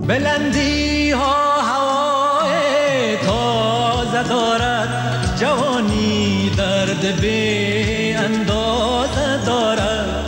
بلندی ها هوای تازه دارد، جوانی درد بی اندازه دارد.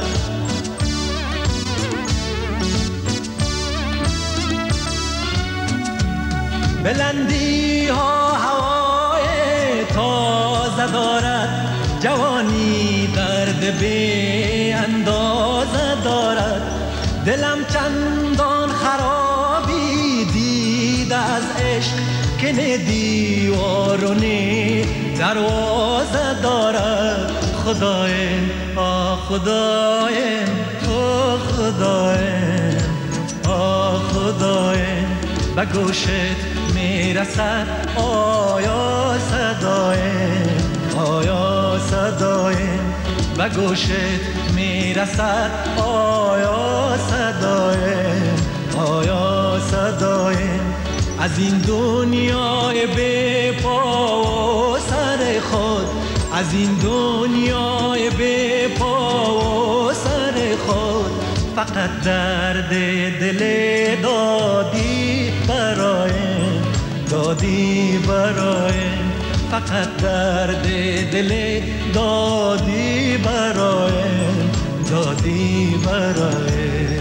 بلندی ها هوای تازه دارد، جوانی درد بی اندازه دارد. دلم چندان خرابی دید از عشق که نه دیوار و نه دروازه دارد. خدایم آه خدایم آه خدایم آه خدایم، به گوشت میرسد آیا صدایم آیا صدایم، به گوشت میرسد آیا صدایم آیا صدایم. از این دنیای بی پا و سر خود، از این دنیای بی پا و سر خود، فقط درد دل دادی برایم دادی برایم، فقط درد دل دادی برایم دادی برایم.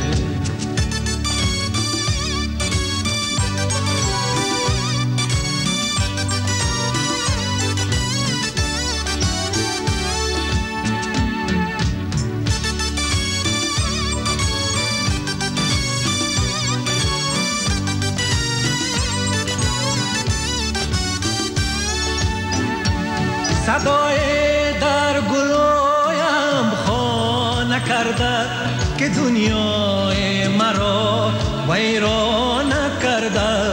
صدای در گلویم خانه کرده که دنیای مرا ویران کرده.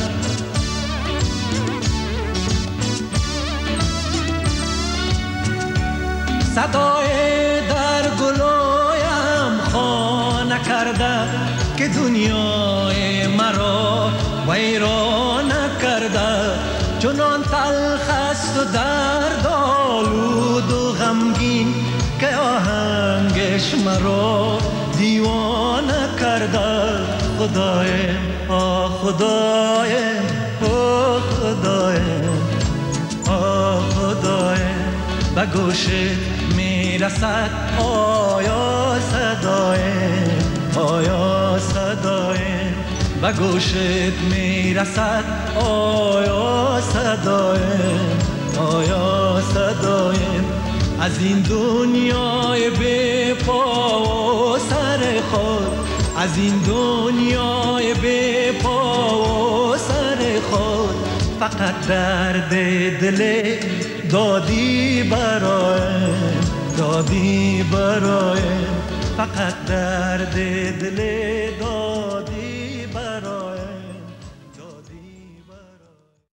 صدای در گلویم خانه کرده که دنیای مرا ویران کرده. چنان تلخ است و دردآلود و غمگین که آهنگش مرا دیوانه کرده. خدایم آه خدایم آه خدایم آه خدایم، به گوشت میرسد آیا صدایم آیا صدایم، به گوشت میرسد آیا صدایم آیا صدایم. از این دنیای بی پا و سر خود، از این دنیای بی پا و سر خود، فقط درد دل دادی برایم دادی برایم، فقط درد دل دادی